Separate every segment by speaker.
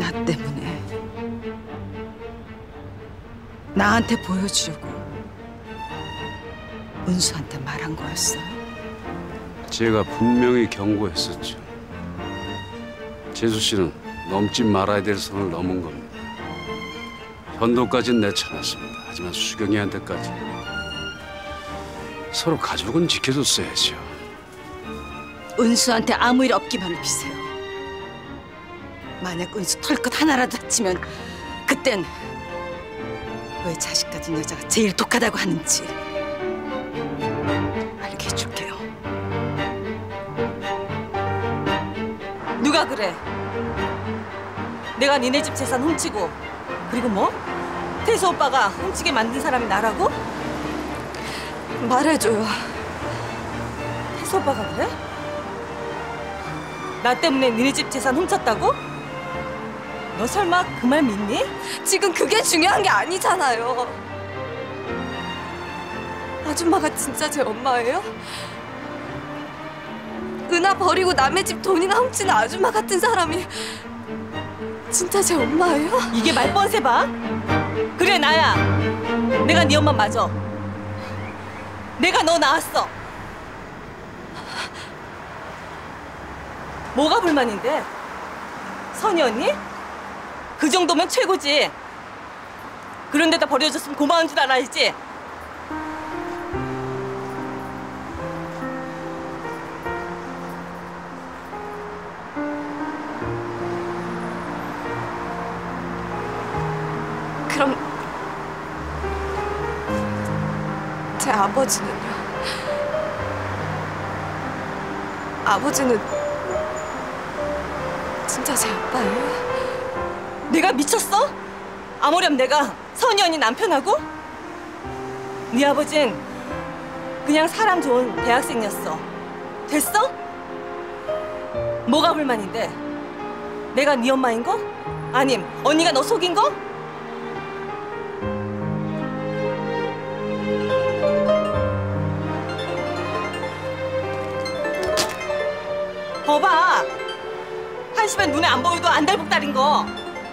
Speaker 1: 나 때문에 나한테 보여주려고 은수한테 말한 거였어요?
Speaker 2: 제가 분명히 경고했었죠. 재수 씨는 넘지 말아야 될 선을 넘은 겁니다. 현도까지는 내쳐놨습니다. 하지만 수경이한테까지 서로 가족은 지켜줬어야죠.
Speaker 1: 은수한테 아무 일 없기만을 비세요. 만약 은수 털끝 하나라도 다치면 그땐 왜 자식 가진 여자가 제일 독하다고 하는지 알게 해줄게요.
Speaker 3: 누가 그래? 내가 니네 집 재산 훔치고 그리고 뭐? 태수 오빠가 훔치게 만든 사람이 나라고?
Speaker 4: 말해줘요.
Speaker 3: 태수 오빠가 그래? 나 때문에 니네 집 재산 훔쳤다고? 너 설마 그 말 믿니?
Speaker 4: 지금 그게 중요한 게 아니잖아요. 아줌마가 진짜 제 엄마예요? 은하 버리고 남의 집 돈이나 훔치는 아줌마 같은 사람이 진짜 제 엄마예요?
Speaker 3: 이게 말뻔세 봐? 그래 나야. 내가 네 엄마 맞아. 내가 너 낳았어. 뭐가 불만인데? 선희 언니? 그 정도면 최고지. 그런 데다 버려줬으면 고마운 줄 알아야지.
Speaker 4: 그럼 제 아버지는요? 아버지는 진짜 제 아빠예요?
Speaker 3: 내가 미쳤어? 아무렴 내가 선희 언니 남편하고? 네 아버진 그냥 사람 좋은 대학생이었어. 됐어? 뭐가 불만인데? 내가 네 엄마인 거? 아님 언니가 너 속인 거? 봐봐. 한시간 눈에 안 보여도 안달복달인 거.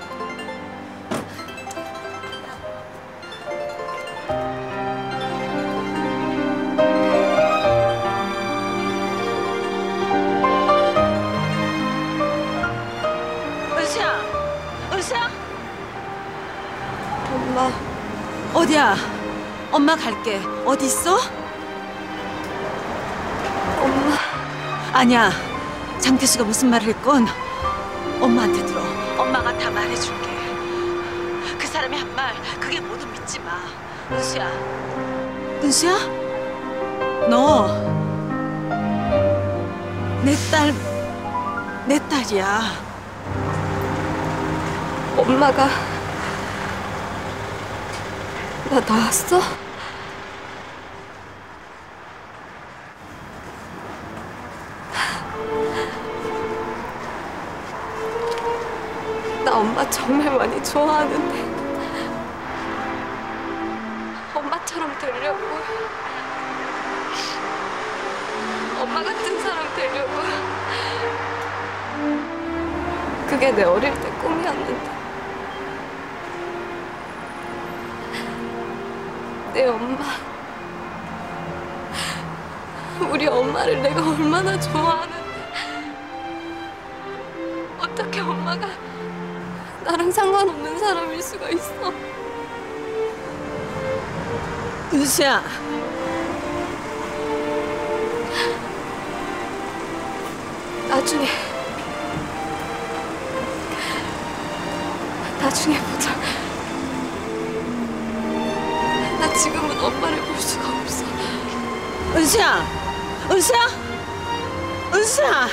Speaker 3: 은수야, 은수야.
Speaker 4: 엄마.
Speaker 1: 어디야? 엄마 갈게. 어디 있어?
Speaker 4: 엄마.
Speaker 1: 아니야. 장태수가 무슨 말을 했건 엄마한테 들어. 엄마가 다 말해줄게. 그 사람이 한 말 그게 모두 믿지 마. 은수야. 은수야? 너 내 딸이야.
Speaker 4: 엄마가 나 낳았어? 나 엄마 정말 많이 좋아하는데 엄마처럼 되려고 엄마 같은 사람 되려고 그게 내 어릴 때 꿈이었는데 내 엄마 우리 엄마를 내가 얼마나 좋아하는데 어떻게 엄마가 나랑 상관없는 사람일 수가 있어.
Speaker 1: 은수야.
Speaker 4: 나중에 보자. 나 지금은 엄마를 볼 수가 없어.
Speaker 1: 은수야. 은수야. 은수야.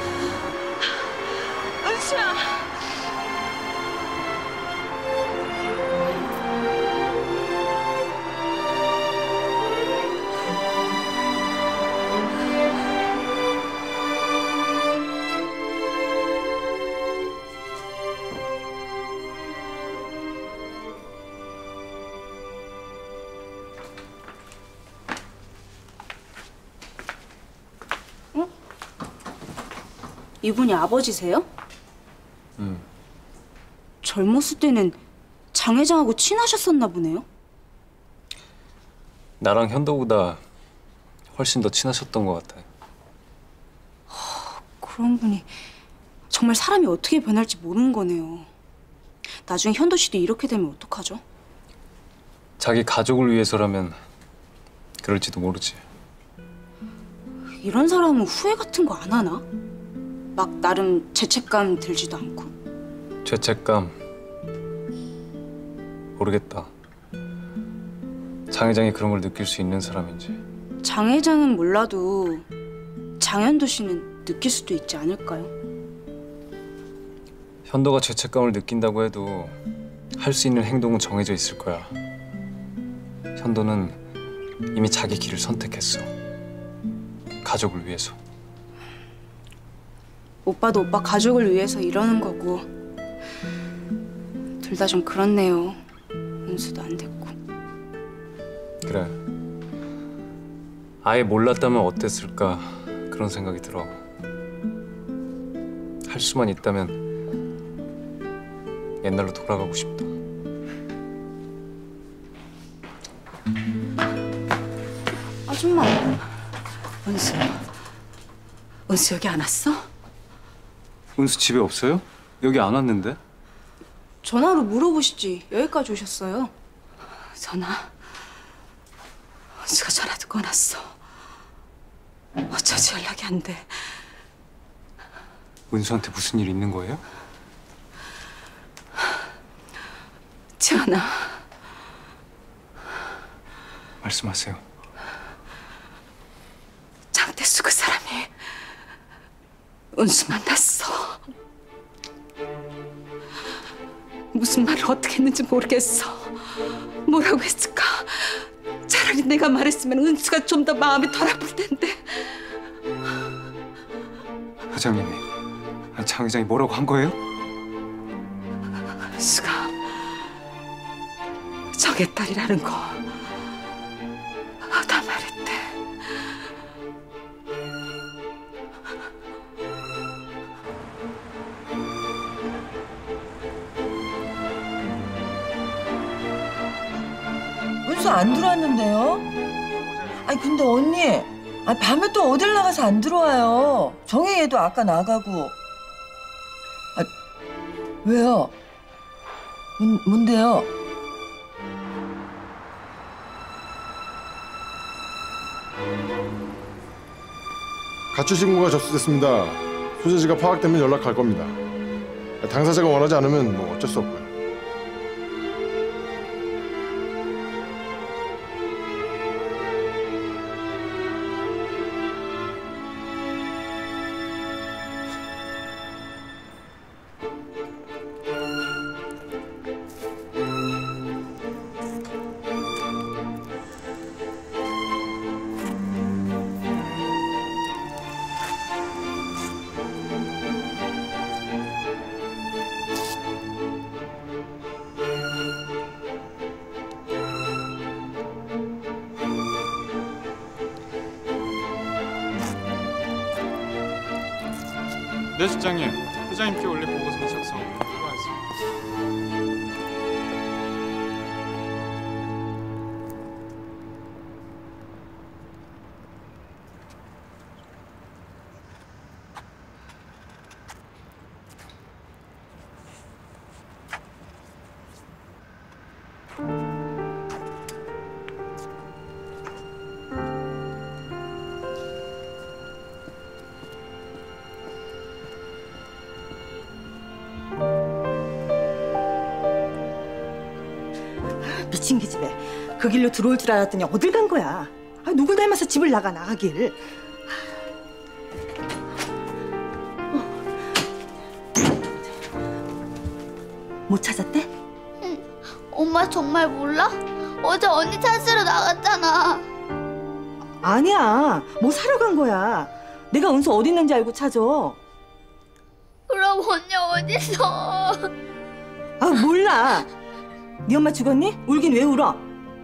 Speaker 1: 은수야.
Speaker 5: 이분이 아버지세요? 젊었을 때는 장 회장하고 친하셨었나 보네요.
Speaker 6: 나랑 현도보다 훨씬 더 친하셨던 것 같아.
Speaker 5: 그런 분이 정말 사람이 어떻게 변할지 모르는 거네요. 나중에 현도 씨도 이렇게 되면 어떡하죠?
Speaker 6: 자기 가족을 위해서라면 그럴지도 모르지.
Speaker 5: 이런 사람은 후회 같은 거 안 하나? 막 나름 죄책감 들지도 않고.
Speaker 6: 죄책감 모르겠다. 장 회장이 그런 걸 느낄 수 있는 사람인지.
Speaker 5: 장 회장은 몰라도 장현도 씨는 느낄 수도 있지 않을까요?
Speaker 6: 현도가 죄책감을 느낀다고 해도 할 수 있는 행동은 정해져 있을 거야. 현도는 이미 자기 길을 선택했어. 가족을 위해서.
Speaker 5: 오빠도 오빠 가족을 위해서 이러는 거고 둘 다 좀 그렇네요. 은수도 안 됐고.
Speaker 6: 그래. 아예 몰랐다면 어땠을까 그런 생각이 들어. 할 수만 있다면 옛날로 돌아가고 싶다.
Speaker 5: 아줌마.
Speaker 1: 은수. 은수 여기 안 왔어?
Speaker 6: 은수 집에 없어요? 여기 안 왔는데?
Speaker 5: 전화로 물어보시지. 여기까지 오셨어요.
Speaker 1: 전화. 은수가 전화도 꺼놨어. 어쩌지 연락이 안 돼.
Speaker 6: 은수한테 무슨 일 있는 거예요?
Speaker 1: 지연아.
Speaker 6: 말씀하세요.
Speaker 1: 장태수 그 사람이 은수 만났어. 무슨 말을 어떻게 했는지 모르겠어. 뭐라고 했을까? 차라리 내가 말했으면 은수가 좀 더 마음이 덜 아플 텐데.
Speaker 6: 회장님이, 장 회장이 뭐라고 한 거예요?
Speaker 1: 은수가 적의 딸이라는 거 다 말했대.
Speaker 7: 은수 안 들어왔는데요? 아니 근데 언니, 밤에 또 어딜 나가서 안 들어와요. 정혜 얘도 아까 나가고. 왜요? 뭔데요?
Speaker 8: 가출 신고가 접수됐습니다. 소재지가 파악되면 연락할 겁니다. 당사자가 원하지 않으면 뭐 어쩔 수 없고요.
Speaker 9: 네, 실장님. 회장님께 원래 보고서는 작성 수고하셨습니다.
Speaker 7: 미친 기집애. 그 길로 들어올 줄 알았더니 어딜 간 거야? 누굴 닮아서 집을 나가나 하길. 못 찾았대?
Speaker 10: 엄마 정말 몰라? 어제 언니 찾으러 나갔잖아.
Speaker 7: 아니야. 뭐 사러 간 거야. 내가 은수 어디 있는지 알고 찾아.
Speaker 10: 그럼 언니 어딨어?
Speaker 7: 몰라. 네 엄마 죽었니? 울긴 왜 울어?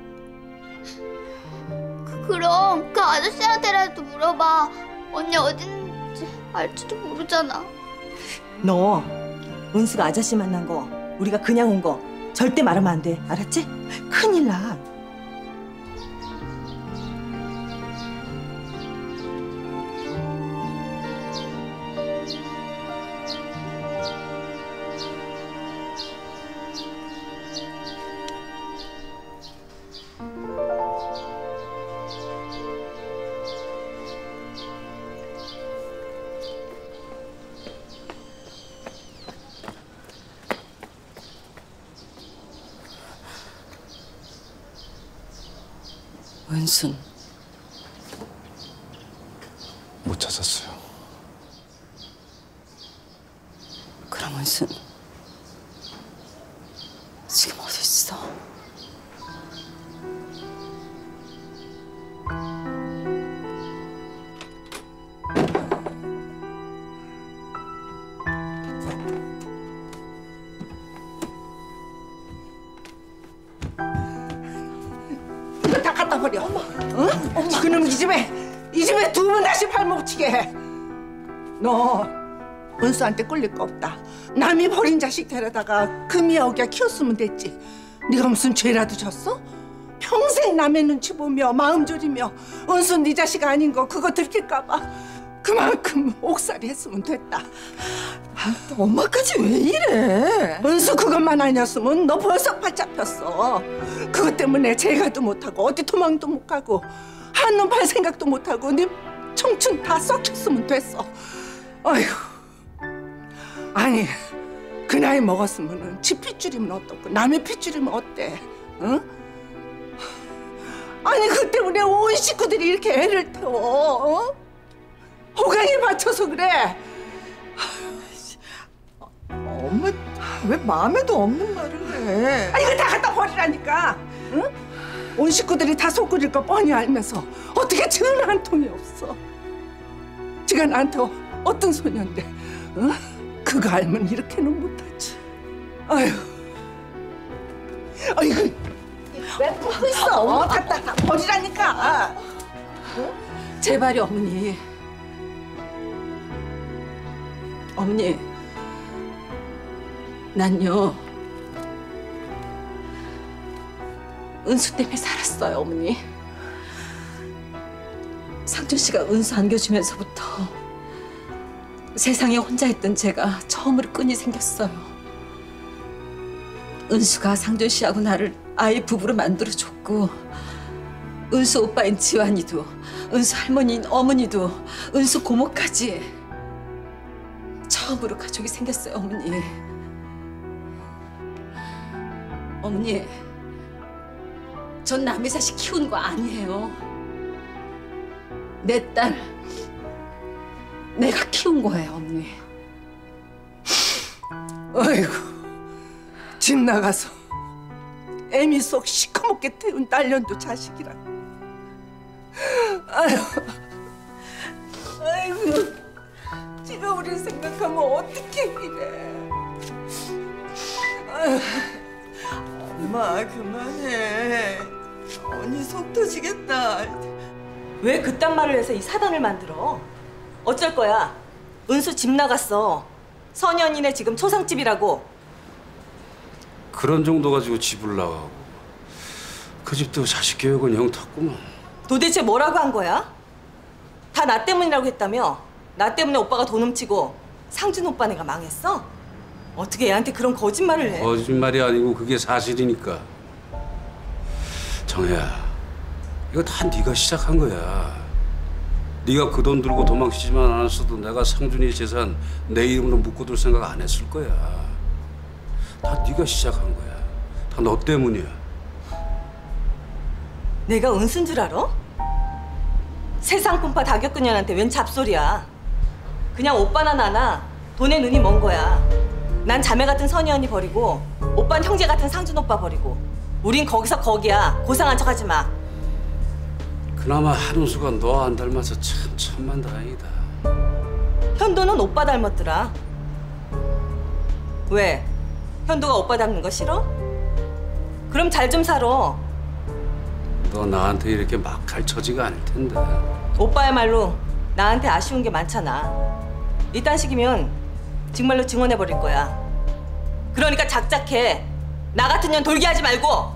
Speaker 10: 그럼 그 아저씨한테라도 물어봐. 언니 어딘지 알지도 모르잖아.
Speaker 7: 너 은수가 아저씨 만난 거
Speaker 3: 우리가 그냥 온 거 절대 말하면 안 돼. 알았지? 큰일 나.
Speaker 1: 은순.
Speaker 6: 못 찾았어요.
Speaker 1: 그럼 은순 지금 어디 있어?
Speaker 7: 이거 다 갖다 버려. 엄마. 응? 그놈 이 집에 두 번 다시 발목 치게 해. 너 은수한테 꿀릴 거 없다. 남이 버린 자식 데려다가 금이야 오기야 키웠으면 됐지. 네가 무슨 죄라도 졌어? 평생 남의 눈치 보며 마음 졸이며 은수 네 자식 아닌 거 그거 들킬까 봐 그만큼 옥살이 했으면 됐다. 또 엄마까지 왜 이래? 은수 그것만 아니었으면 너 벌써 팔 잡혔어. 그것 때문에 재가도 못하고 어디 도망도 못 가고 한눈 팔 생각도 못하고 네 청춘 다 썩혔으면 됐어. 아이고. 아니 그 나이 먹었으면은 지 핏줄이면 어떻고 남의 핏줄이면 어때? 응? 아니 그 때문에 온 식구들이 이렇게 애를 태워. 어? 호강에 맞춰서 그래. 엄마 왜 마음에도 없는 말을 해? 아 이거 다 갖다 버리라니까. 응? 온 식구들이 다 속 끓일 거 뻔히 알면서 어떻게 전화 한 통이 없어? 지가 나한테 어떤 소년데? 응? 그거 알면 이렇게는 못하지. 아휴. 아이고. 왜 보고 있어? 다 버리라니까. 응?
Speaker 1: 제발요 어머니. 어머니, 난요 은수 때문에 살았어요 어머니. 상준 씨가 은수 안겨주면서부터 세상에 혼자 있던 제가 처음으로 끈이 생겼어요. 은수가 상준 씨하고 나를 아이 부부로 만들어줬고 은수 오빠인 지환이도 은수 할머니인 어머니도 은수 고모까지 처음으로 가족이 생겼어요 어머니. 어머니, 전 남의 자식 키운 거 아니에요. 내 딸 내가 키운 거예요 어머니.
Speaker 7: 아이고, 집 나가서 애미 속 시커멓게 태운 딸년도 자식이라. 아이고, 지가 우리 생각하면 어떻게 이래. 아이고, 엄마 그만해. 언니 속 터지겠다.
Speaker 3: 왜 그딴 말을 해서 이 사단을 만들어? 어쩔 거야? 은수 집 나갔어. 선현이네 지금 초상집이라고.
Speaker 2: 그런 정도 가지고 집을 나가고 그 집도 자식 교육은 영 탔구만.
Speaker 3: 도대체 뭐라고 한 거야? 다 나 때문이라고 했다며? 나 때문에 오빠가 돈 훔치고 상준 오빠네가 망했어? 어떻게 애한테 그런 거짓말을 해?
Speaker 2: 거짓말이 아니고 그게 사실이니까. 정혜야, 이거 다 네가 시작한 거야. 네가 그 돈 들고 도망치지만 않았어도 내가 상준이 재산 내 이름으로 묶어둘 생각 안 했을 거야. 다 네가 시작한 거야. 다 너 때문이야.
Speaker 3: 내가 은수인 줄 알아? 세상 분파 다격근년한테 웬 잡소리야. 그냥 오빠나 나나 돈에 눈이 먼 거야. 난 자매 같은 선희 언니 버리고 오빠는 형제 같은 상준 오빠 버리고 우린 거기서 거기야. 고상한 척하지 마.
Speaker 2: 그나마 한우수가 너 안 닮아서 참 천만다행이다.
Speaker 3: 현도는 오빠 닮았더라. 왜? 현도가 오빠 닮는 거 싫어? 그럼 잘 좀 살아.
Speaker 2: 너 나한테 이렇게 막 갈 처지가 아닐 텐데.
Speaker 3: 오빠야말로 나한테 아쉬운 게 많잖아. 이딴 식이면 정말로 증언해버릴 거야. 그럼 그러니까 작작해. 나 같은 년 돌게 하지 말고.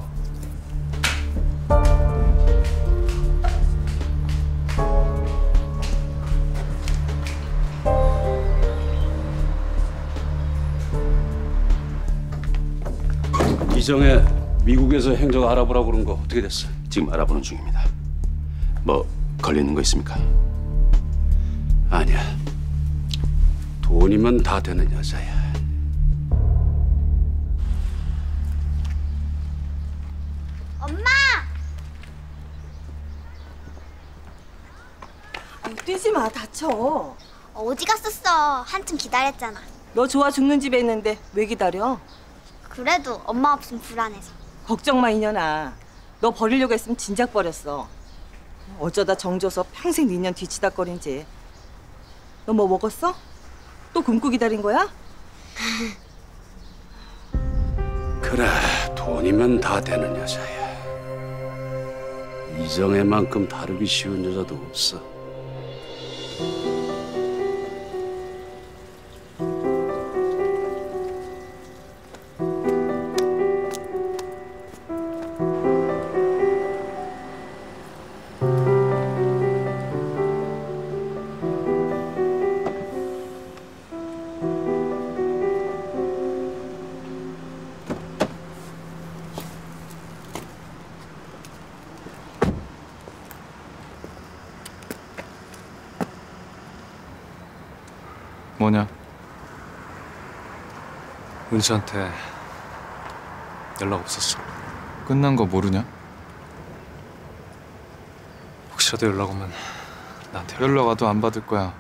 Speaker 2: 이정혜 미국에서 행적 알아보라고 그런 거 어떻게 됐어?
Speaker 11: 지금 알아보는 중입니다. 뭐 걸리는 거 있습니까?
Speaker 2: 아니야. 돈이면 다 되는 여자야.
Speaker 10: 엄마!
Speaker 3: 뛰지 마, 다쳐.
Speaker 10: 어디 갔었어? 한참 기다렸잖아.
Speaker 3: 너 좋아 죽는 집에 있는데 왜 기다려?
Speaker 10: 그래도 엄마 없으면 불안해서.
Speaker 3: 걱정 마, 이년아. 너 버리려고 했으면 진작 버렸어. 어쩌다 정줘서 평생 니년 뒤치다거린지. 너 뭐 먹었어? 또 굶고 기다린 거야?
Speaker 2: 그래, 돈이면 다 되는 여자야. 이정혜만큼 다루기 쉬운 여자도 없어.
Speaker 6: 뭐냐? 은수한테 연락 없었어. 끝난 거 모르냐? 혹시라도 연락 오면 나한테 연락 와도 안 받을 거야.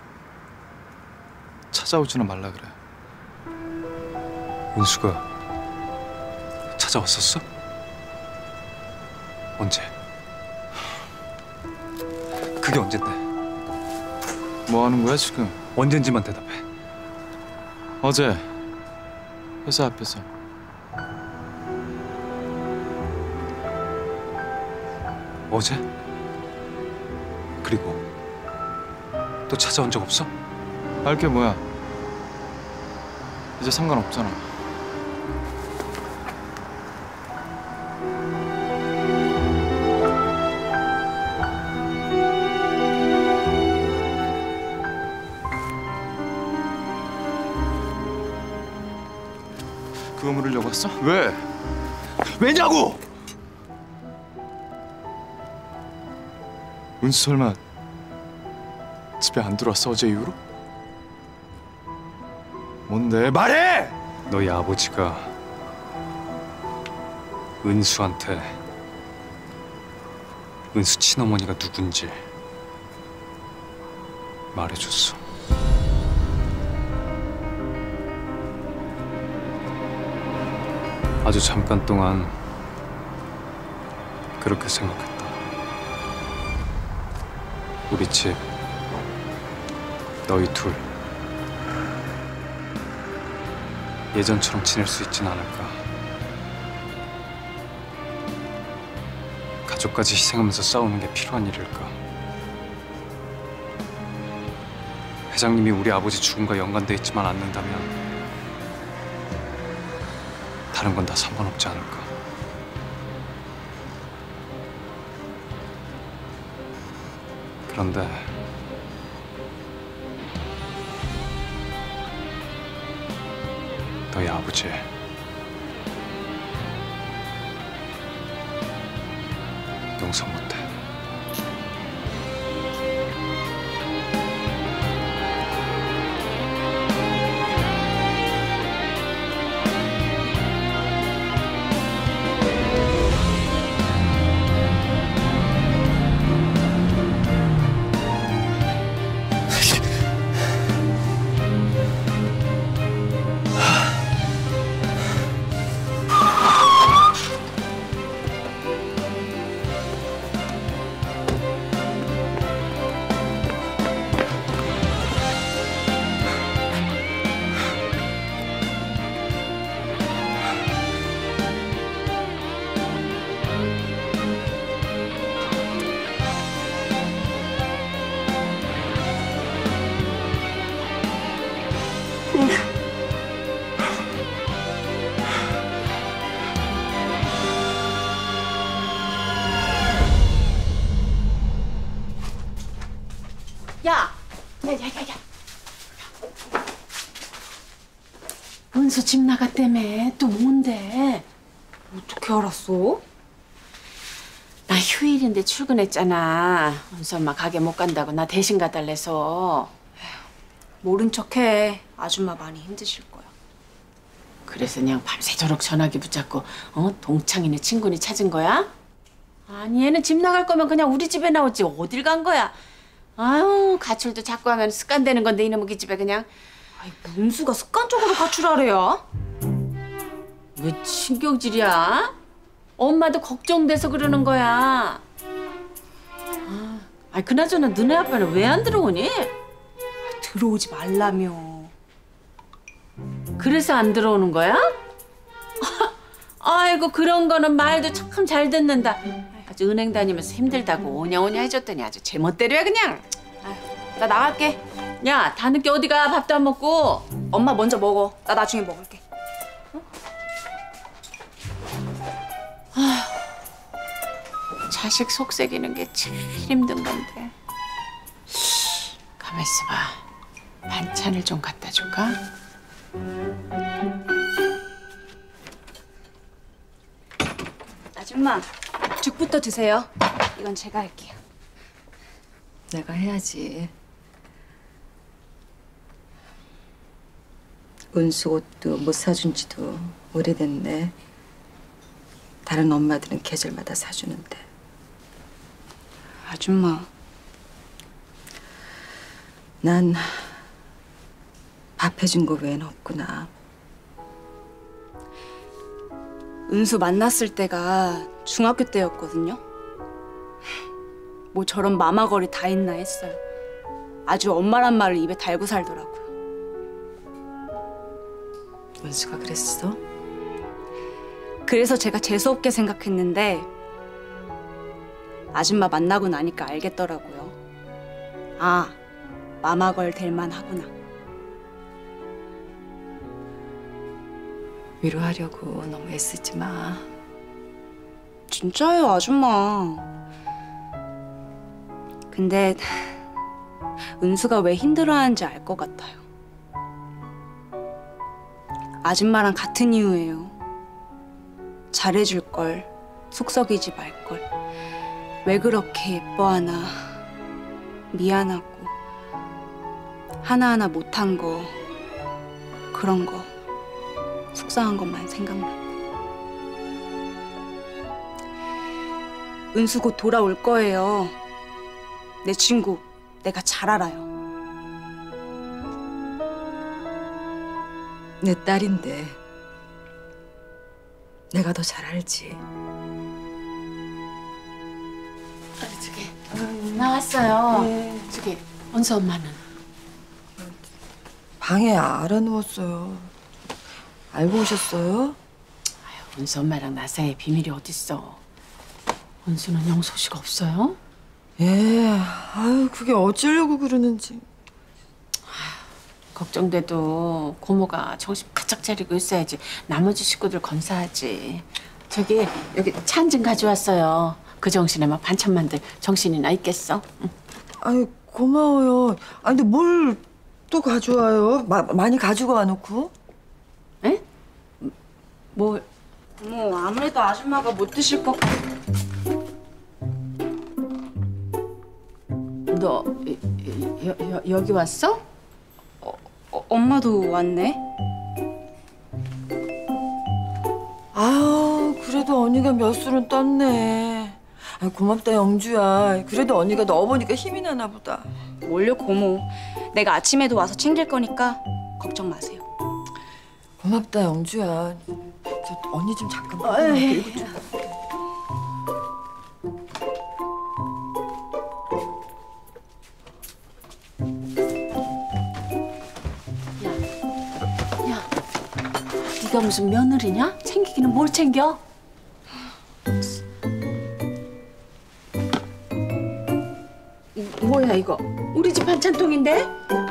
Speaker 6: 찾아오지는 말라 그래. 은수가 찾아왔었어? 언제? 그게 언젠데? 뭐 하는 거야 지금? 언젠지만 대답해. 어제 회사 앞에서. 어제? 그리고 또 찾아온 적 없어? 알 게 뭐야? 이제 상관없잖아. 그거 물으려고 왔어? 왜? 왜냐고! 은수 설마 집에 안 들어왔어 어제 이후로? 뭔데? 말해! 너희 아버지가 은수한테 은수 친어머니가 누군지 말해줬어. 아주 잠깐 동안 그렇게 생각했다. 우리 집, 너희 둘 예전처럼 지낼 수 있진 않을까. 가족까지 희생하면서 싸우는 게 필요한 일일까. 회장님이 우리 아버지 죽음과 연관돼 있지만 않는다면 다른 건 다 상관없지 않을까. 그런데 너희 아버지 용서 못해.
Speaker 12: 은수 집 나갔다며. 또 뭔데?
Speaker 5: 어떻게 알았어?
Speaker 12: 나 휴일인데 출근했잖아. 은수 엄마 가게 못 간다고 나 대신 가달래서.
Speaker 5: 모른 척해. 아줌마 많이 힘드실 거야.
Speaker 12: 그래서 그냥 밤새도록 전화기 붙잡고 동창이네 친구니 찾은 거야? 아니 얘는 집 나갈 거면 그냥 우리 집에 나오지 어딜 간 거야? 아유 가출도 자꾸 하면 습관되는 건데 이놈의 기집애 그냥.
Speaker 5: 아이 문수가 습관적으로 가출하래야?
Speaker 12: 왜 신경질이야? 엄마도 걱정돼서 그러는 거야. 아, 그나저나 너네 아빠는 왜 안 들어오니?
Speaker 5: 들어오지 말라며.
Speaker 12: 그래서 안 들어오는 거야? 아이고 그런 거는 말도 참 잘 듣는다. 아주 은행 다니면서 힘들다고 오냐오냐 해줬더니 아주 제멋대로야 그냥.
Speaker 5: 나 나갈게.
Speaker 12: 야, 다 늦게 어디 가? 밥도 안 먹고.
Speaker 5: 엄마 먼저 먹어. 나 나중에 먹을게.
Speaker 12: 자식 속삭이는 게 제일 힘든 건데. 가만 있어봐. 반찬을 좀 갖다 줄까?
Speaker 5: 아줌마, 죽부터 드세요. 이건 제가 할게요.
Speaker 3: 내가 해야지. 은수 옷도 못 사준 지도 오래됐네. 다른 엄마들은 계절마다 사주는데.
Speaker 5: 아줌마.
Speaker 3: 난 밥 해준 거 외엔 없구나.
Speaker 5: 은수 만났을 때가 중학교 때였거든요. 뭐 저런 마마거리 다 있나 했어요. 아주 엄마란 말을 입에 달고 살더라고요.
Speaker 3: 은수가 그랬어?
Speaker 5: 그래서 제가 재수없게 생각했는데 아줌마 만나고 나니까 알겠더라고요. 아, 마마걸 될 만하구나.
Speaker 3: 위로하려고 너무 애쓰지 마.
Speaker 5: 진짜예요, 아줌마. 근데 은수가 왜 힘들어하는지 알 것 같아요. 아줌마랑 같은 이유예요. 잘해줄 걸, 속썩이지 말 걸. 왜 그렇게 예뻐하나, 미안하고, 하나하나 못한 거, 그런 거, 속상한 것만 생각나고. 은수 곧 돌아올 거예요. 내 친구, 내가 잘 알아요.
Speaker 3: 내 딸인데 내가 더 잘 알지.
Speaker 12: 저기 나왔어요. 네. 저기 은수 엄마는?
Speaker 13: 방에 알아누웠어요. 알고 오셨어요?
Speaker 12: 아유, 은수 엄마랑 나 사이에 비밀이 어딨어. 은수는 영 소식 없어요?
Speaker 13: 예, 아유 그게 어쩌려고 그러는지.
Speaker 12: 걱정돼도 고모가 정신 바짝 차리고 있어야지 나머지 식구들 건사하지. 저기 여기 차 한 잔 가져왔어요. 그 정신에만 반찬 만들 정신이나 있겠어? 응.
Speaker 13: 아유 고마워요. 아 근데 뭘 또 가져와요? 많이 가지고 와놓고?
Speaker 12: 에? 뭘?
Speaker 5: 어머, 아무래도 아줌마가 못 드실 것 같아.
Speaker 12: 너 여기 왔어?
Speaker 5: 엄마도 왔네.
Speaker 13: 아우 그래도 언니가 몇 술은 떴네. 아 고맙다 영주야. 그래도 언니가 너 보니까 힘이 나나 보다.
Speaker 5: 뭘요 고모. 내가 아침에도 와서 챙길 거니까 걱정 마세요.
Speaker 13: 고맙다 영주야. 저 언니 좀 잠깐만. 이거 좀.
Speaker 12: 야, 네가 무슨 며느리냐? 챙기기는 뭘 챙겨? 뭐야 이거? 우리 집 반찬통인데?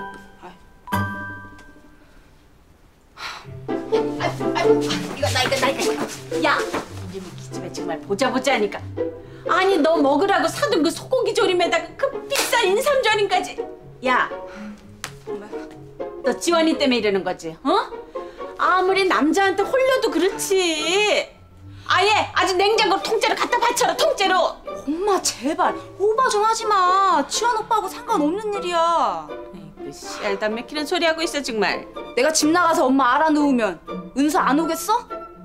Speaker 12: 이거. 야, 이놈의 기집애 정말 보자 하니까. 아니 너 먹으라고 사둔 그 소고기 조림에다가 그 비싼 인삼 조림까지. 야, 너 지원이 때문에 이러는 거지, 어? 아무리 남자한테 홀려도 그렇지. 아예 아주 냉장고 통째로 갖다 바쳐라, 통째로.
Speaker 5: 엄마 제발 오바 좀 하지 마. 지원 오빠하고 상관없는 일이야.
Speaker 12: 아이고 씨알다 맥히는 소리 하고 있어 정말.
Speaker 5: 내가 집 나가서 엄마 알아놓으면 은수 안 오겠어?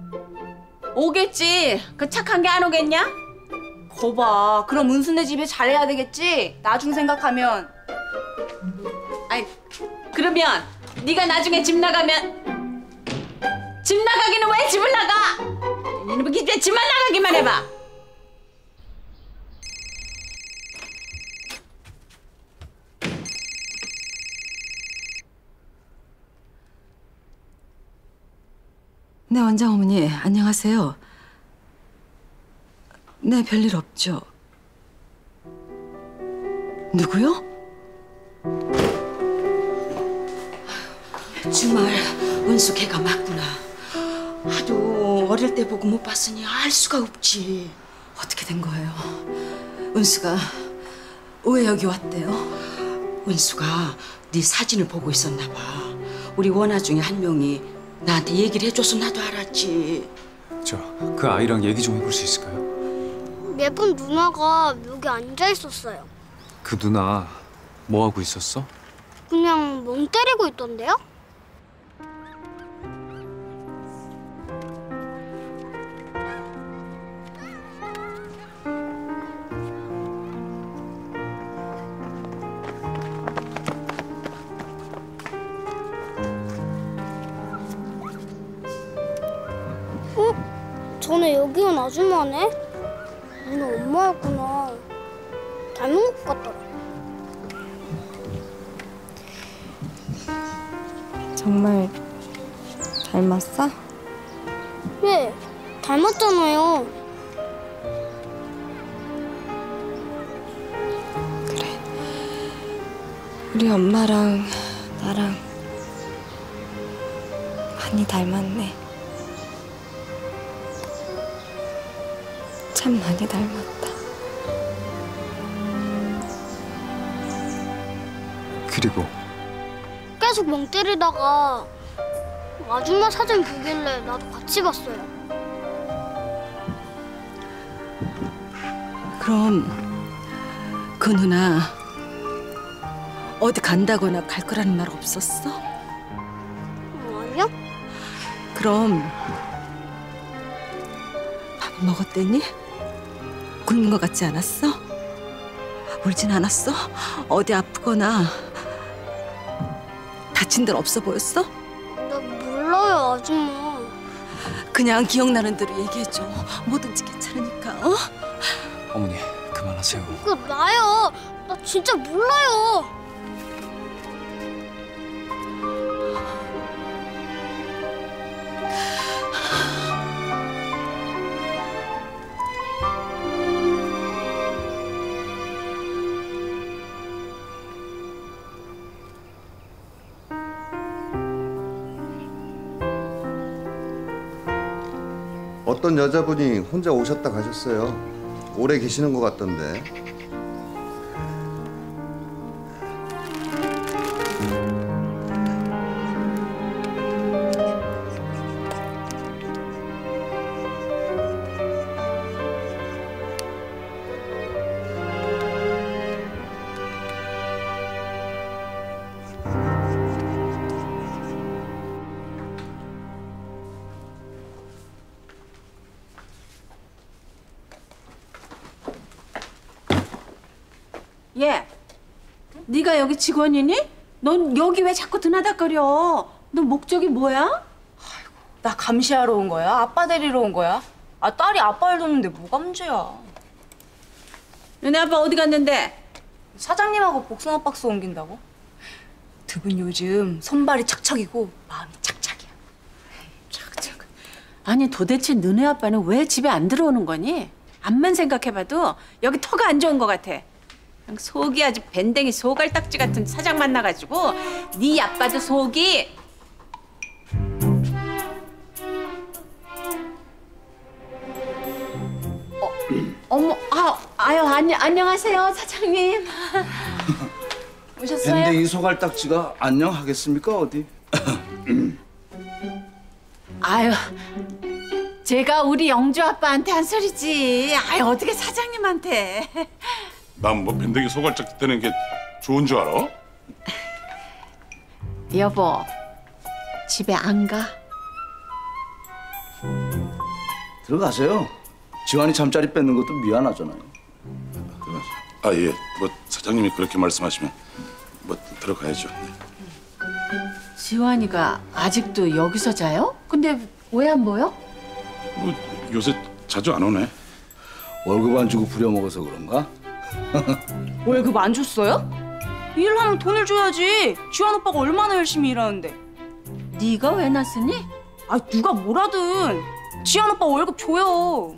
Speaker 12: 오겠지. 그 착한 게 안 오겠냐?
Speaker 5: 거봐. 그럼 은수네 집에 잘해야 되겠지? 나중 생각하면.
Speaker 12: 아이 그러면 네가 나중에 집 나가면 집 나가기는 왜 집을 나가? 이놈의 기집애 집만 나가기만 해봐.
Speaker 1: 네, 원장 어머니 안녕하세요. 네, 별일 없죠. 누구요? 주말 은수 걔가 맞구나. 하도 어릴 때 보고 못 봤으니 알 수가 없지. 어떻게 된 거예요? 은수가 왜 여기 왔대요? 은수가 네 사진을 보고 있었나 봐. 우리 원아 중에 한 명이 나한테 얘기를 해줘서 나도 알았지.
Speaker 6: 저 그 아이랑 얘기 좀 해볼 수 있을까요?
Speaker 10: 예쁜 누나가 여기 앉아 있었어요.
Speaker 6: 그 누나 뭐 하고 있었어?
Speaker 10: 그냥 멍 때리고 있던데요? 전에 여기 온 아줌마네? 누나 엄마였구나. 닮은 것 같더라.
Speaker 4: 정말 닮았어?
Speaker 10: 네, 닮았잖아요.
Speaker 4: 그래. 우리 엄마랑 나랑 많이 닮았네. 참 많이 닮았다.
Speaker 6: 그리고
Speaker 10: 계속 멍 때리다가 아줌마 사진 보길래 나도 같이 봤어요.
Speaker 1: 그럼 그 누나 어디 간다거나 갈 거라는 말 없었어?
Speaker 10: 아니요?
Speaker 1: 그럼 밥은 먹었대니? 굶는 것 같지 않았어? 울진 않았어? 어디 아프거나 다친 데는 없어 보였어?
Speaker 10: 나 몰라요, 아줌마.
Speaker 1: 그냥 기억나는 대로 얘기해줘. 뭐든지 괜찮으니까, 어?
Speaker 6: 어머니 그만하세요.
Speaker 10: 그거 나요. 나 진짜 몰라요.
Speaker 14: 어떤 여자분이 혼자 오셨다 가셨어요. 오래 계시는 것 같던데.
Speaker 12: 얘, 네가 여기 직원이니? 넌 여기 왜 자꾸 드나닥거려? 너 목적이 뭐야?
Speaker 5: 나 감시하러 온 거야? 아빠 데리러 온 거야? 아 딸이 아빠를 뒀는데 뭐가 문제야?
Speaker 12: 너네 아빠 어디 갔는데?
Speaker 5: 사장님하고 복숭아 박스 옮긴다고? 두 분 요즘 손발이 척척이고 마음이 착착이야.
Speaker 12: 착착. 아니 도대체 너네 아빠는 왜 집에 안 들어오는 거니? 암만 생각해봐도 여기 터가 안 좋은 것 같아. 그냥 속이 아주 밴댕이 소갈딱지 같은 사장 만나가지고 네 아빠도 속이. 어머, 아유 안녕하세요 사장님. 오셨어요?
Speaker 15: 밴댕이 소갈딱지가 안녕하겠습니까 어디?
Speaker 12: 아유, 제가 우리 영주 아빠한테 한 소리지. 아유, 어떻게 사장님한테.
Speaker 15: 난 뭐 밴댕이 소갈짝 뜨는 게 좋은 줄 알아?
Speaker 12: 여보, 집에 안 가?
Speaker 16: 들어가세요. 지환이 잠자리 뺏는 것도 미안하잖아요.
Speaker 15: 아 예, 뭐 사장님이 그렇게 말씀하시면 뭐 들어가야죠.
Speaker 12: 지환이가 아직도 여기서 자요? 근데 왜 안 보여?
Speaker 15: 뭐 요새 자주 안 오네.
Speaker 16: 월급 안 주고 부려먹어서 그런가?
Speaker 5: 월급 안 줬어요? 일하면 돈을 줘야지. 지환 오빠가 얼마나 열심히 일하는데.
Speaker 12: 네가 왜 났으니?
Speaker 5: 아, 누가 뭐라든 지환 오빠 월급 줘요.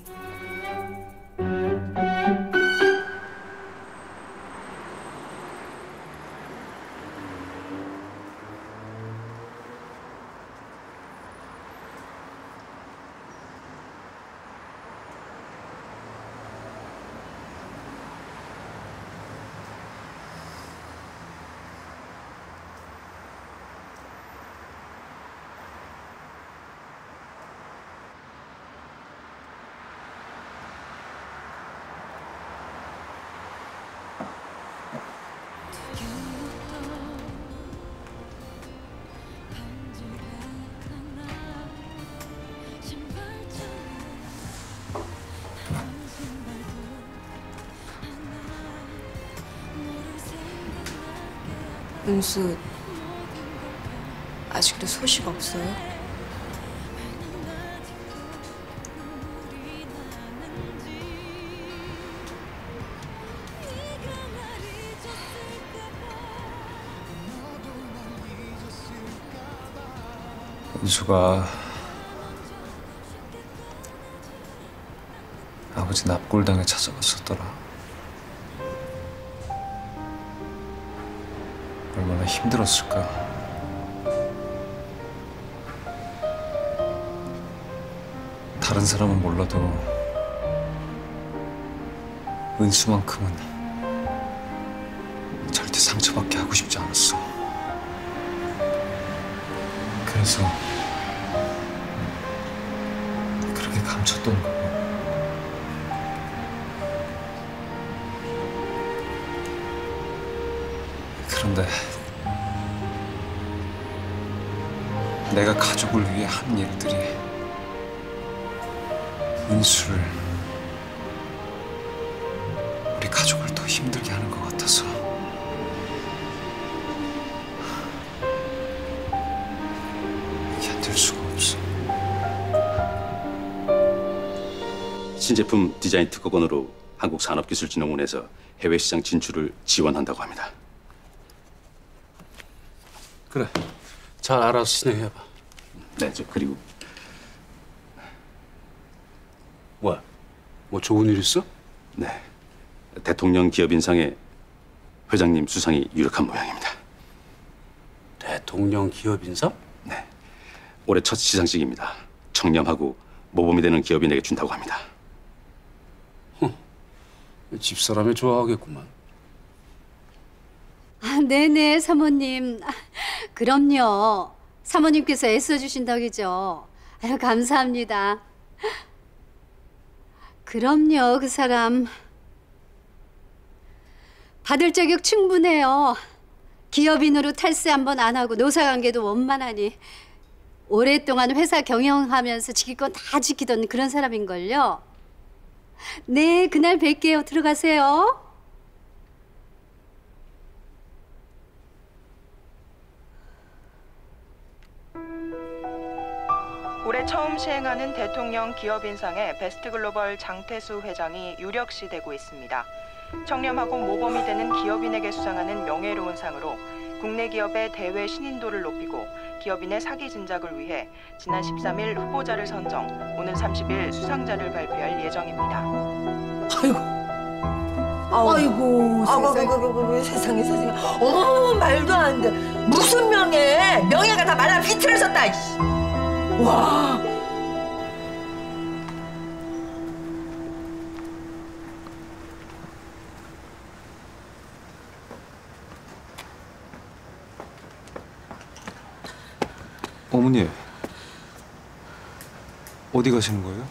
Speaker 4: 은수 아직도 소식 없어요?
Speaker 6: 은수가 아버지 납골당에 찾아갔었더라. 얼마나 힘들었을까. 다른 사람은 몰라도 은수만큼은 절대 상처받게 하고 싶지 않았어. 그래서 그렇게 감췄던 거고. 그런데 내가 가족을 위해 한 일들이 은수를, 우리 가족을 더 힘들게 하는 것 같아서. 견딜 수가 없어.
Speaker 11: 신제품 디자인 특허권으로 한국산업기술진흥원에서 해외 시장 진출을 지원한다고 합니다.
Speaker 2: 그래, 잘 알아서 진행해봐.
Speaker 11: 네, 그리고
Speaker 2: 뭐야? 뭐 좋은 일 있어?
Speaker 11: 네, 대통령 기업인상에 회장님 수상이 유력한 모양입니다.
Speaker 2: 대통령 기업인상?
Speaker 11: 네, 올해 첫 시상식입니다. 청렴하고 모범이 되는 기업인에게 준다고 합니다.
Speaker 2: 집사람이 좋아하겠구만.
Speaker 17: 아, 네네, 사모님. 그럼요. 사모님께서 애써주신다 그죠? 아유, 감사합니다. 그럼요, 그 사람. 받을 자격 충분해요. 기업인으로 탈세 한 번 안 하고 노사관계도 원만하니 오랫동안 회사 경영하면서 지킬 건 다 지키던 그런 사람인걸요. 네, 그날 뵐게요. 들어가세요.
Speaker 18: 올해 처음 시행하는 대통령 기업인상에 베스트글로벌 장태수 회장이 유력시 되고 있습니다. 청렴하고 모범이 되는 기업인에게 수상하는 명예로운 상으로 국내 기업의 대외 신인도를 높이고 기업인의 사기 진작을 위해 지난 13일 후보자를 선정, 오는 30일 수상자를 발표할 예정입니다.
Speaker 7: 아이고, 세상에. 어머, 말도 안 돼. 무슨 명예? 명예가 다 말라 비틀어졌다. 와.
Speaker 6: 어머니, 어디 가시는 거예요?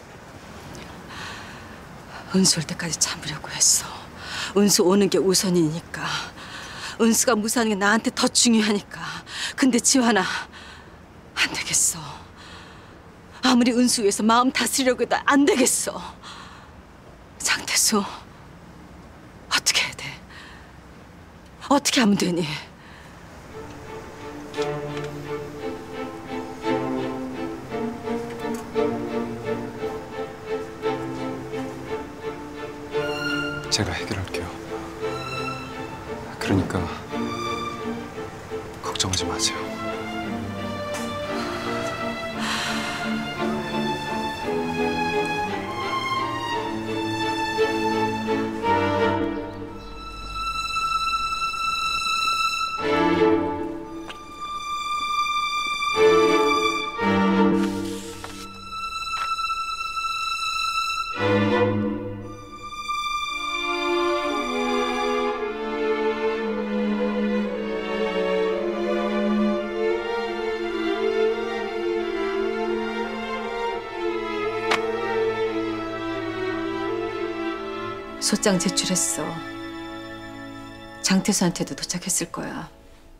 Speaker 1: 은수 올 때까지 참으려고 했어. 은수 오는 게 우선이니까. 은수가 무사하는 게 나한테 더 중요하니까. 근데 지환아, 안 되겠어. 아무리 은수 위해서 마음 다스리려고 해도 안 되겠어. 장태수, 어떻게 해야 돼? 어떻게 하면 되니?
Speaker 6: 제가 해결할게요. 그러니까 걱정하지 마세요.
Speaker 3: 소장 제출했어. 장태수한테도 도착했을 거야.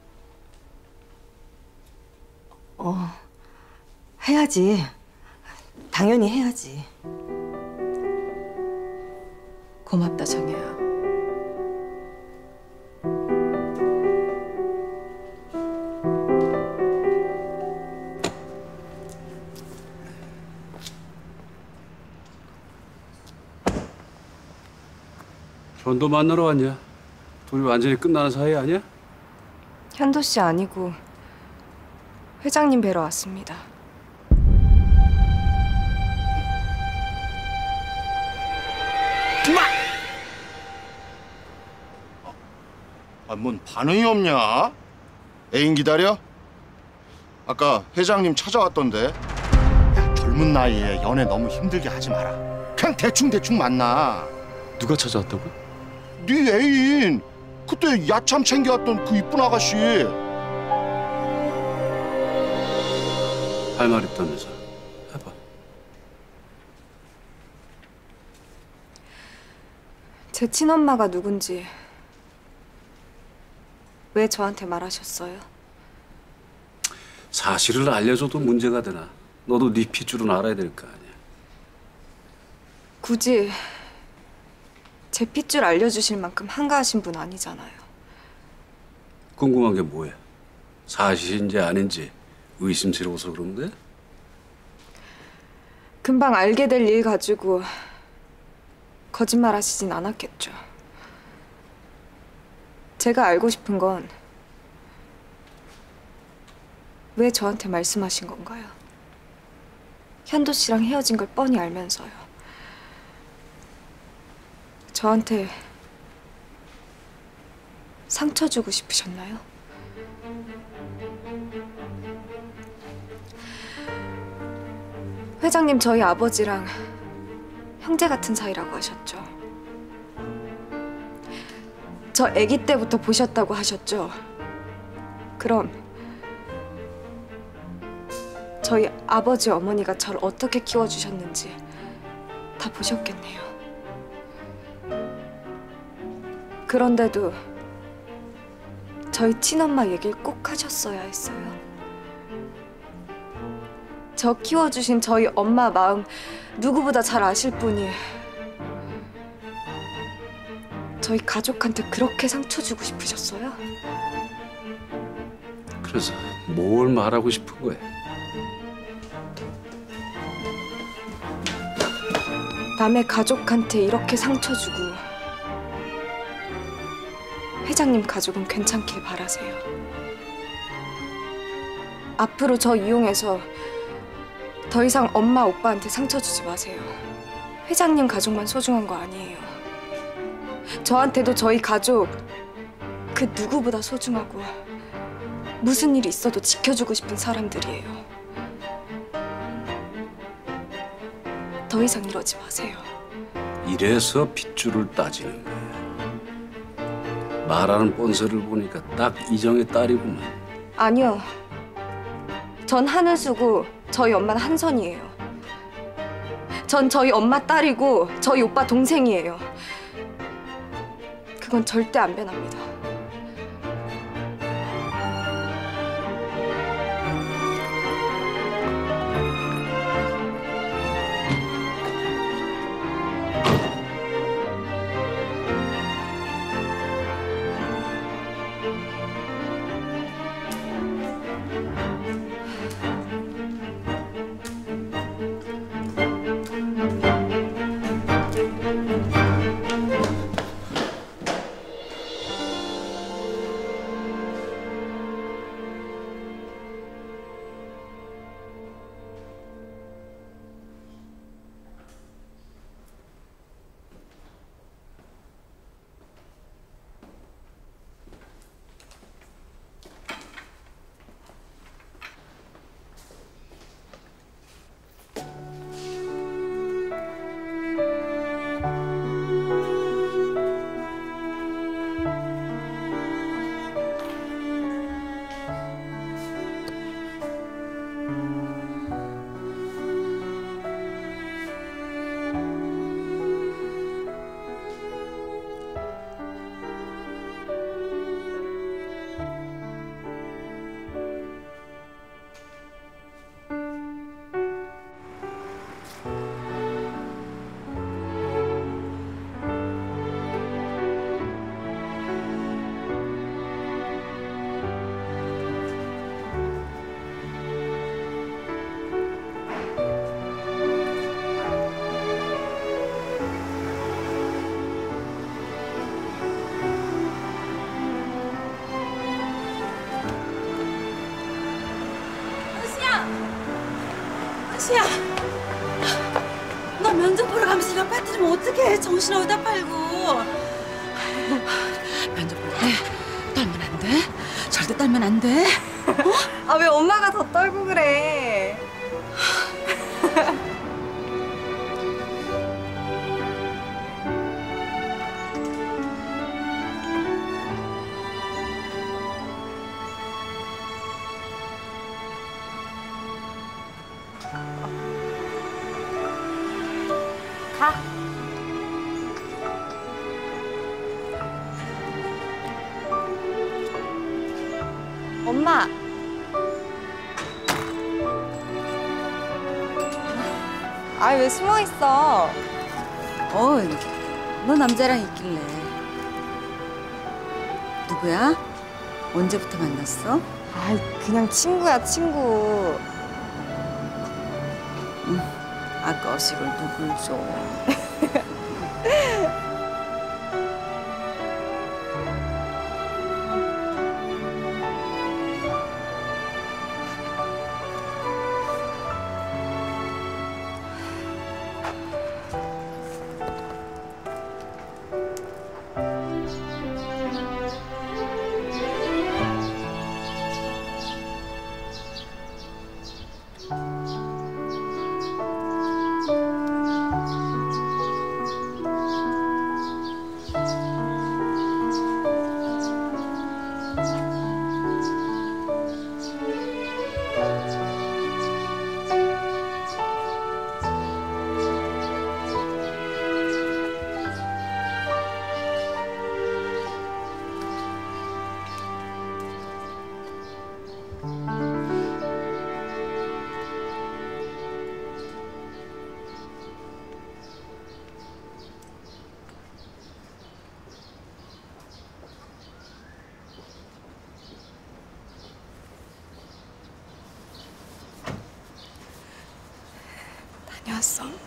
Speaker 3: 해야지. 당연히 해야지. 고맙다, 정혜야.
Speaker 2: 현도 만나러 왔냐? 둘이 완전히 끝나는 사이 아니야?
Speaker 4: 현도 씨 아니고 회장님 뵈러 왔습니다.
Speaker 19: 뭔 반응이 없냐? 애인 기다려? 아까 회장님 찾아왔던데. 야, 젊은 나이에 연애 너무 힘들게 하지 마라. 그냥 대충 만나.
Speaker 2: 누가 찾아왔다고?
Speaker 19: 네 애인. 그때 야참 챙겨왔던 그 이쁜 아가씨.
Speaker 2: 할 말 있다면서. 해봐.
Speaker 4: 제 친엄마가 누군지 왜 저한테 말하셨어요?
Speaker 2: 사실을 알려줘도 문제가 되나? 너도 네 핏줄은 알아야 될 거 아니야.
Speaker 4: 굳이 제 핏줄 알려주실 만큼 한가하신 분 아니잖아요.
Speaker 2: 궁금한 게 뭐야? 사실인지 아닌지 의심스러워서 그런데?
Speaker 4: 금방 알게 될 일 가지고 거짓말 하시진 않았겠죠. 제가 알고 싶은 건 왜 저한테 말씀하신 건가요? 현도 씨랑 헤어진 걸 뻔히 알면서요. 저한테 상처 주고 싶으셨나요? 회장님, 저희 아버지랑 형제 같은 사이라고 하셨죠. 저 아기 때부터 보셨다고 하셨죠. 그럼 저희 아버지 어머니가 저를 어떻게 키워주셨는지 다 보셨겠네요. 그런데도 저희 친엄마 얘기를 꼭 하셨어야 했어요. 저 키워주신 저희 엄마 마음 누구보다 잘 아실 분이 저희 가족한테 그렇게 상처 주고 싶으셨어요?
Speaker 2: 그래서 뭘 말하고 싶은 거야?
Speaker 4: 남의 가족한테 이렇게 상처 주고 회장님 가족은 괜찮길 바라세요. 앞으로 저 이용해서 더 이상 엄마, 오빠한테 상처 주지 마세요. 회장님 가족만 소중한 거 아니에요. 저한테도 저희 가족 그 누구보다 소중하고 무슨 일이 있어도 지켜주고 싶은 사람들이에요. 더 이상 이러지 마세요.
Speaker 2: 이래서 핏줄을 따지는 거야. 말하는 뻔서를 보니까 딱 이정의 딸이구만.
Speaker 4: 아니요. 전 하늘수고 저희 엄마는 한선이에요. 전 저희 엄마 딸이고 저희 오빠 동생이에요. 그건 절대 안 변합니다.
Speaker 1: 은수야, 너 면접 보러 가면서 이런 빠뜨리면 어떡해? 정신 어디다 팔고. 면접 볼 때 떨면 안 돼. 절대 떨면 안 돼.
Speaker 4: 아, 왜 엄마가 더 떨고 그래?
Speaker 1: 가.
Speaker 4: 엄마. 아, 왜 숨어 있어?
Speaker 1: 너 남자랑 있길래. 누구야? 언제부터 만났어?
Speaker 4: 아, 그냥 친구야, 친구.
Speaker 1: 아까 어식을 누굴 줘.
Speaker 4: 다녀왔어, 엄마.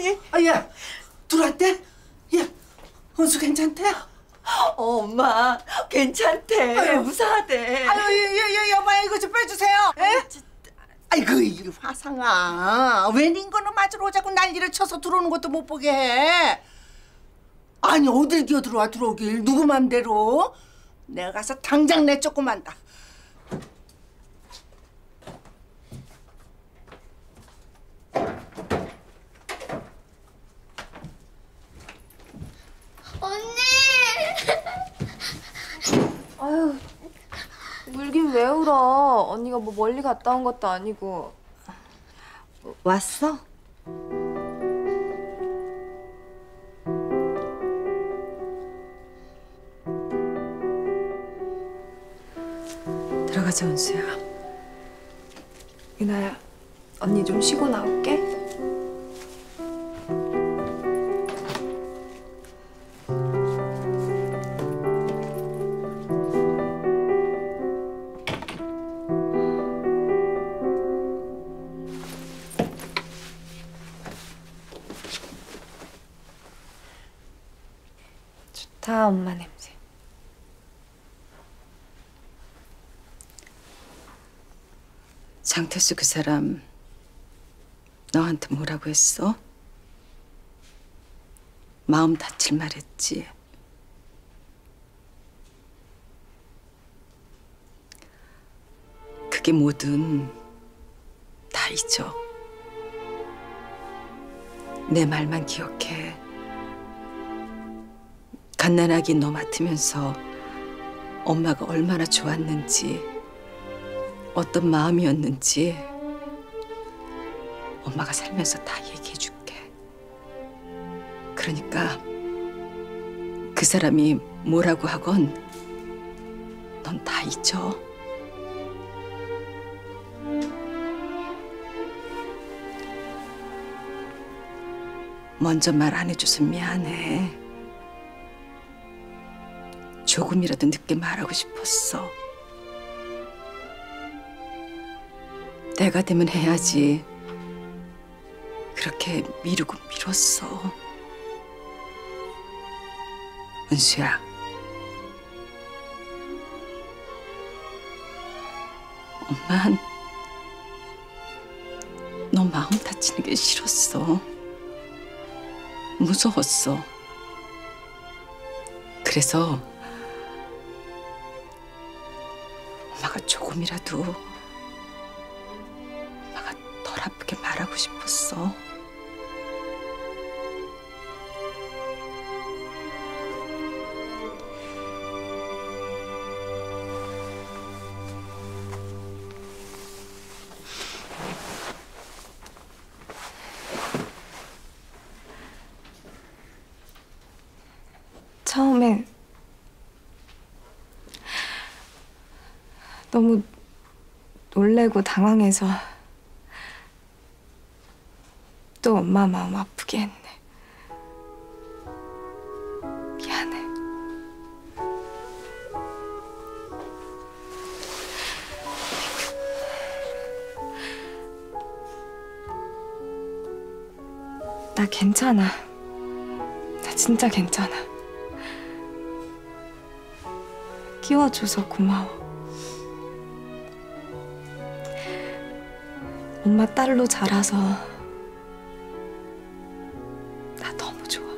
Speaker 7: 언니. 야, 들어왔대? 야, 은수 괜찮대?
Speaker 13: 엄마 괜찮대.
Speaker 7: 아유.
Speaker 13: 무사하대.
Speaker 7: 아유, 여봐요, 이거 좀 빼주세요. 에? 아이고, 이 화상아. 왜 닌거는 맞으러 오자고 난리를 쳐서 들어오는 것도 못 보게 해. 아니, 어딜 기어들어와 들어오길. 누구 맘대로. 내가 가서 당장 내쫓고만다.
Speaker 10: 언니!
Speaker 4: 아유, 울긴 왜 울어? 언니가 뭐 멀리 갔다 온 것도 아니고.
Speaker 7: 왔어?
Speaker 4: 들어가자, 은수야. 유나야, 언니 좀 쉬고 나올게. 좋다, 엄마 냄새.
Speaker 1: 장태수 그 사람 너한테 뭐라고 했어? 마음 다칠 말했지. 그게 뭐든 다 잊어. 내 말만 기억해. 갓난아기 너 맡으면서 엄마가 얼마나 좋았는지, 어떤 마음이었는지 엄마가 살면서 다 얘기해줄게. 그러니까 그 사람이 뭐라고 하건 넌 다 잊어. 먼저 말 안 해줘서 미안해. 조금이라도 늦게 말하고 싶었어. 때가 되면 해야지. 그렇게 미루고 미뤘어. 은수야, 엄만 너 마음 다치는 게 싫었어. 무서웠어. 그래서 엄마가 조금이라도 엄마가 덜 아프게 말하고 싶었어.
Speaker 4: 처음엔 너무 놀래고 당황해서 또 엄마 마음 아프게 했네. 미안해. 나 괜찮아. 나 진짜 괜찮아. 끼워줘서 고마워. 엄마 딸로 자라서 나 너무 좋아.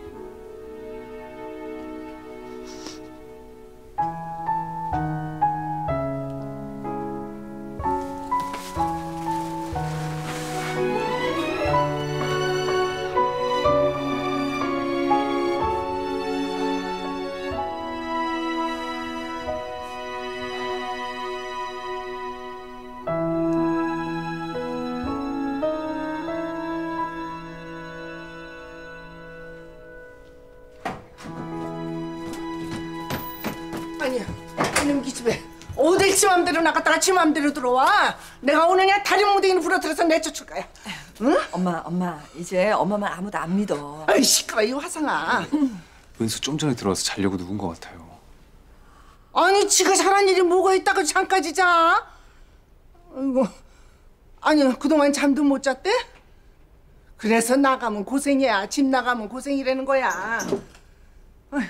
Speaker 7: 아니야, 이놈 기집애. 어딜 지 맘대로 나갔다가 지 맘대로 들어와. 내가 오느냐 다리 무대인 부러뜨려서 내쫓을 거야. 응?
Speaker 13: 엄마 이제 엄마만 아무도 안 믿어.
Speaker 7: 아이 시끄러, 이 화상아.
Speaker 6: 은수 좀 전에 들어와서 자려고 누운 것 같아요.
Speaker 7: 아니, 지가 잘한 일이 뭐가 있다고 잠까지 자? 아이고, 아니 그동안 잠도 못 잤대? 그래서 나가면 고생이야. 집 나가면 고생이라는 거야. 아휴.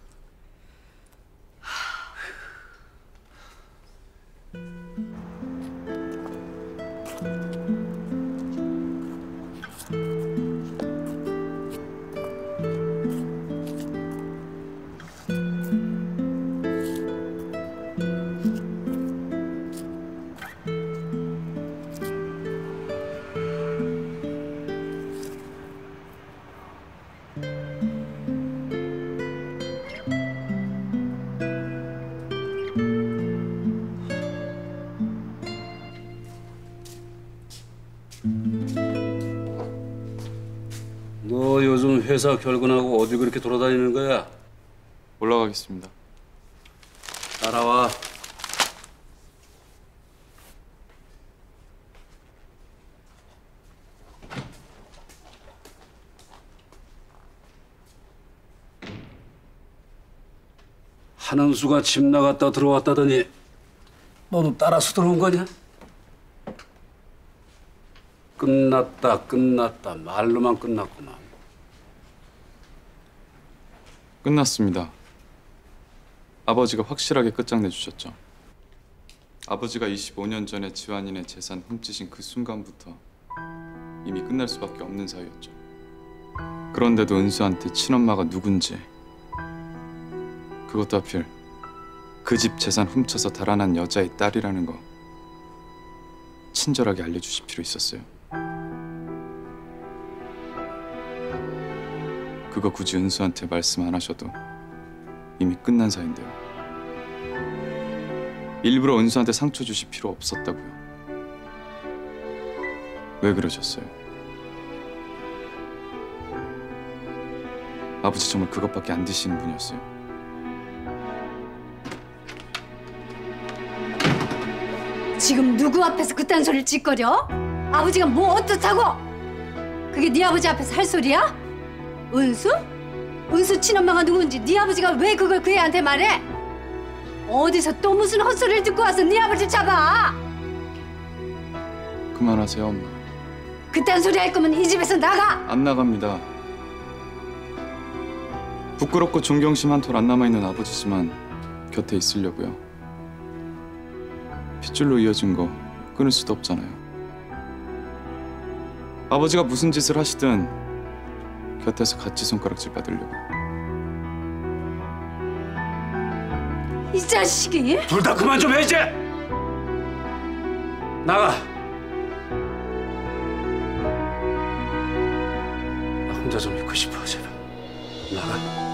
Speaker 2: 너 요즘 회사 결근하고 어디 그렇게 돌아다니는 거야?
Speaker 9: 올라가겠습니다.
Speaker 2: 따라와. 한은수가 집 나갔다 들어왔다더니 너도 따라서 들어온 거냐? 끝났다 말로만 끝났구만.
Speaker 9: 끝났습니다. 아버지가 확실하게 끝장내주셨죠. 아버지가 25년 전에 지환이네 재산 훔치신 그 순간부터 이미 끝날 수밖에 없는 사이였죠. 그런데도 은수한테 친엄마가 누군지, 그것도 하필 그 집 재산 훔쳐서 달아난 여자의 딸이라는 거 친절하게 알려주실 필요 있었어요. 그거 굳이 은수한테 말씀 안 하셔도 이미 끝난 사이인데요. 일부러 은수한테 상처 주실 필요 없었다고요. 왜 그러셨어요? 아버지 정말 그것밖에 안 드시는 분이었어요.
Speaker 17: 지금 누구 앞에서 그딴 소리를 찌꺼려? 아버지가 뭐 어떻다고? 그게 네 아버지 앞에서 할 소리야? 은수? 은수 친엄마가 누군지 네 아버지가 왜 그걸 그 애한테 말해? 어디서 또 무슨 헛소리를 듣고 와서 네 아버지를 잡아?
Speaker 9: 그만하세요, 엄마.
Speaker 17: 그딴 소리 할 거면 이 집에서 나가!
Speaker 9: 안 나갑니다. 부끄럽고 존경심 한 톨 안 남아있는 아버지지만 곁에 있으려고요. 핏줄로 이어진 거 끊을 수도 없잖아요. 아버지가 무슨 짓을 하시든 곁에서 같이 손가락질 받으려고.
Speaker 17: 이 자식이!
Speaker 2: 둘 다 그만 좀 해 이제! 나가! 나 혼자 좀 있고 싶어 제발. 나가.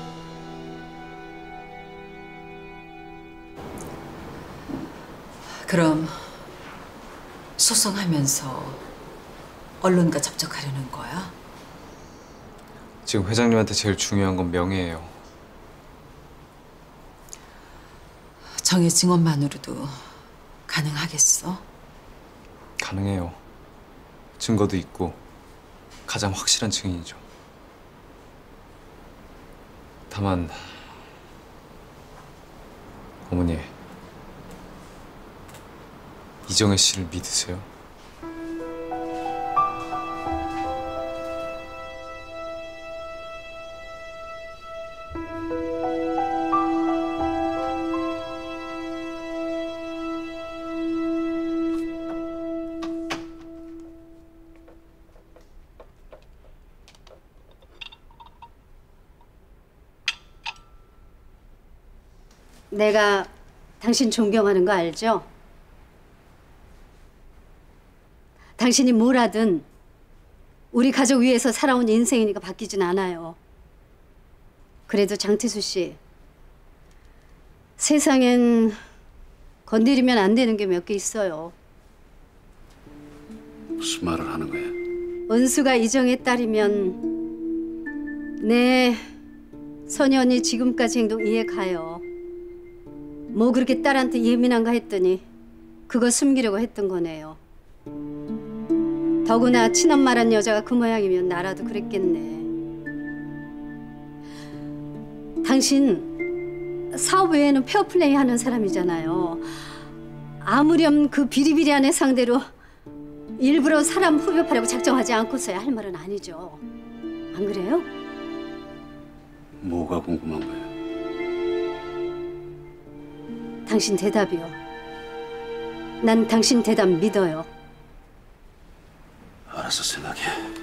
Speaker 1: 그럼 소송하면서 언론과 접촉하려는 거야?
Speaker 6: 지금 회장님한테 제일 중요한 건 명예예요.
Speaker 1: 정의 증언만으로도 가능하겠어?
Speaker 6: 가능해요. 증거도 있고 가장 확실한 증인이죠. 다만 어머니, 이정혜 씨를 믿으세요?
Speaker 17: 내가 당신 존경하는 거 알죠? 당신이 뭘 하든 우리 가족 위해서 살아온 인생이니까 바뀌진 않아요. 그래도 장태수 씨, 세상엔 건드리면 안 되는 게 몇 개 있어요.
Speaker 2: 무슨 말을 하는 거야?
Speaker 17: 은수가 이정의 딸이면 네, 선희 언니 지금까지 행동 이해 가요. 뭐 그렇게 딸한테 예민한가 했더니 그거 숨기려고 했던 거네요. 더구나 친엄마란 여자가 그 모양이면 나라도 그랬겠네. 당신 사업 외에는 페어플레이 하는 사람이잖아요. 아무렴 그 비리비리한 애 상대로 일부러 사람 후벼파려고 작정하지 않고서야 할 말은 아니죠. 안 그래요?
Speaker 2: 뭐가 궁금한 거야?
Speaker 17: 당신 대답이요. 난 당신 대답 믿어요.
Speaker 2: 알아서 생각해.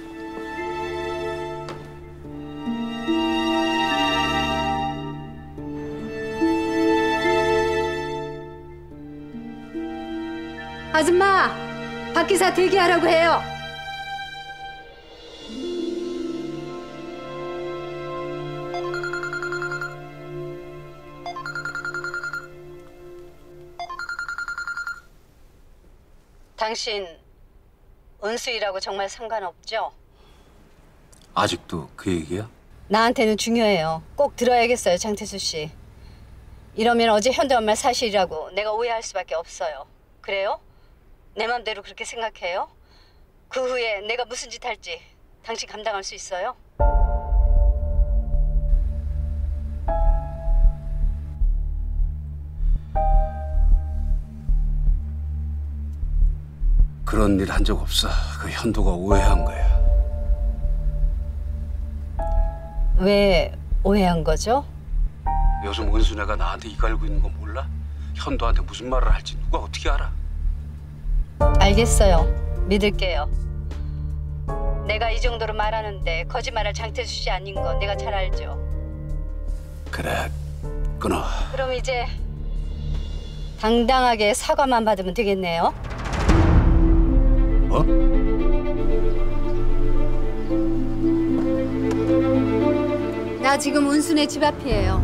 Speaker 17: 아줌마, 박 기사 대기하라고 해요. 당신 은수이라고 정말 상관없죠?
Speaker 2: 아직도 그 얘기야?
Speaker 17: 나한테는 중요해요. 꼭 들어야겠어요, 장태수 씨. 이러면 어제 현대 엄마 사실이라고 내가 오해할 수밖에 없어요. 그래요? 내 맘대로 그렇게 생각해요? 그 후에 내가 무슨 짓 할지 당신 감당할 수 있어요?
Speaker 2: 그런 일 한 적 없어. 그 현도가 오해한 거야.
Speaker 17: 왜 오해한 거죠?
Speaker 2: 요즘 은순애가 나한테 이갈고 있는 거 몰라? 현도한테 무슨 말을 할지 누가 어떻게 알아?
Speaker 17: 알겠어요. 믿을게요. 내가 이 정도로 말하는데 거짓말할 장태수 씨 아닌 거 내가 잘 알죠.
Speaker 2: 그래, 끊어.
Speaker 17: 그럼 이제 당당하게 사과만 받으면 되겠네요.
Speaker 2: 뭐?
Speaker 17: 나 지금 은순의 집 앞이에요.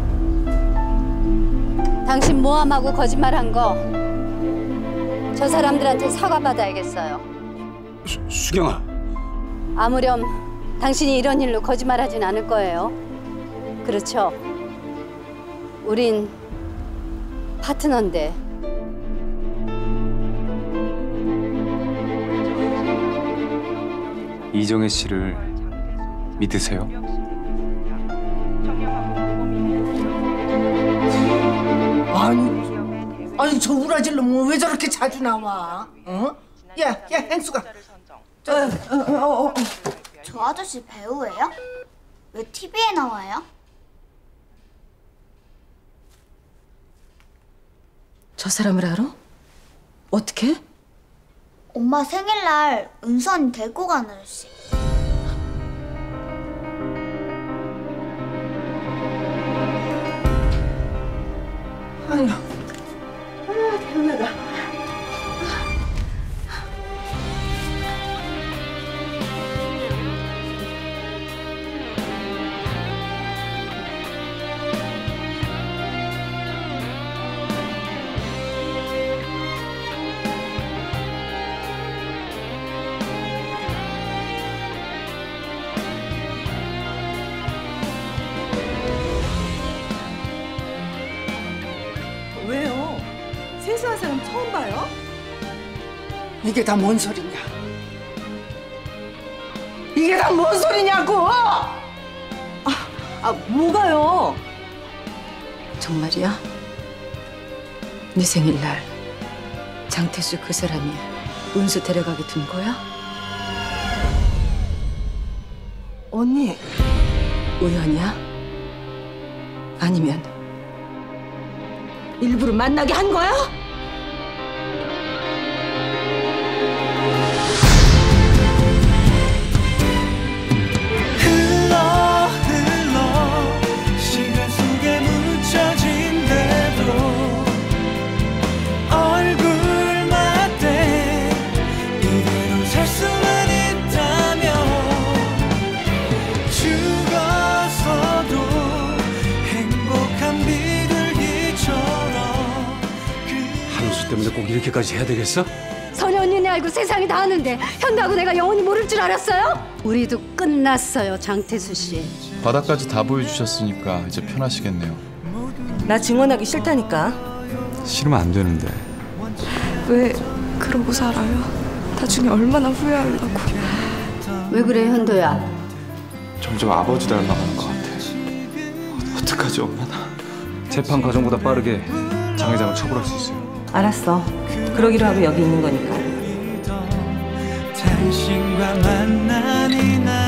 Speaker 17: 당신 모함하고 거짓말한 거 저 사람들한테 사과받아야겠어요.
Speaker 2: 수경아.
Speaker 17: 아무렴 당신이 이런 일로 거짓말하진 않을 거예요. 그렇죠? 우린 파트너인데.
Speaker 6: 이정혜 씨를 믿으세요?
Speaker 7: 아니 저 우라질 놈은 왜 저렇게 자주 나와? 어? 야 행수가.
Speaker 10: 저 아저씨 배우예요? 왜 TV에 나와요?
Speaker 3: 저 사람을 알아? 어떻게?
Speaker 10: 엄마 생일날 은수 언니 데리고 간 아저씨.
Speaker 7: 아유, 태연아가. 왜요? 세수한 사람 처음 봐요? 이게 다 뭔 소리냐? 이게 다 뭔 소리냐고! 뭐가요?
Speaker 3: 정말이야? 네 생일날 장태수 그 사람이 은수 데려가게 둔 거야?
Speaker 7: 언니.
Speaker 3: 우연이야? 아니면 일부러 만나게 한 거야?
Speaker 20: 시간 속에 묻혀진대도 얼굴 맞대 이대로 살 수만 있다면 죽어서도 행복한 비둘기처럼
Speaker 2: 한우수 때문에 꼭 이렇게까지 해야 되겠어?
Speaker 17: 선희 언니네 알고 세상이 다 아는데 현다고 내가 영원히 모를 줄 알았어요? 우리도 끝났어요, 장태수 씨.
Speaker 9: 바닥까지 다 보여주셨으니까 이제 편하시겠네요.
Speaker 3: 나 증언하기 싫다니까.
Speaker 9: 싫으면 안 되는데.
Speaker 4: 왜 그러고 살아요? 나중에 얼마나 후회하려고.
Speaker 17: 왜 그래, 현도야?
Speaker 6: 점점 아버지 닮아가는 것 같아. 어떡하지, 엄마 나. 재판 과정보다 빠르게 장 회장을 처벌할 수 있어요.
Speaker 3: 알았어. 그러기로 하고 여기 있는 거니까.
Speaker 20: 당신과 만난 이날